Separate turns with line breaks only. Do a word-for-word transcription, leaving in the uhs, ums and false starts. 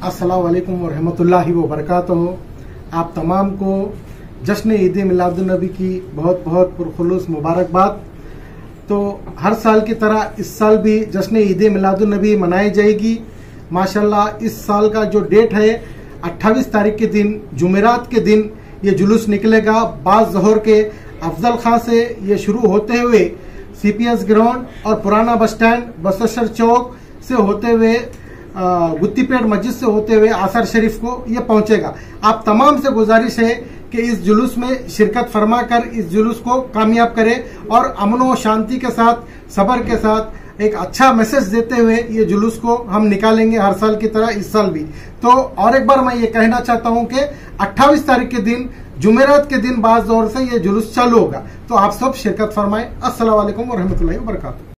अस्सलाम वालेकुम वरहमतुल्लाहि व बरकातहू। आप तमाम को जश्न ईद मिलादुन नबी की बहुत बहुत पुरखुलूस मुबारकबाद। तो हर साल की तरह इस साल भी जश्न ईद मिलादुन नबी मनाई जाएगी। माशाल्लाह इस साल का जो डेट है अट्ठाईस तारीख के दिन जुमेरात के दिन ये जुलूस निकलेगा। बाज जहर के अफजल खां से ये शुरू होते हुए सीपीएस ग्राउंड और पुराना बस स्टैंड बसोशर चौक से होते हुए गुत्तीपेट मस्जिद से होते हुए आसर शरीफ को ये पहुंचेगा। आप तमाम से गुजारिश है कि इस जुलूस में शिरकत फरमाकर इस जुलूस को कामयाब करें और अमन व शांति के साथ सब्र के साथ एक अच्छा मैसेज देते हुए ये जुलूस को हम निकालेंगे हर साल की तरह इस साल भी। तो और एक बार मैं ये कहना चाहता हूं कि अट्ठाईस तारीख के दिन जुमेरात के दिन बाज दौर से ये जुलूस चालू होगा। तो आप सब शिरकत फरमाएं। अस्सलाम वालेकुम व रहमतुल्लाहि व बरकातहू।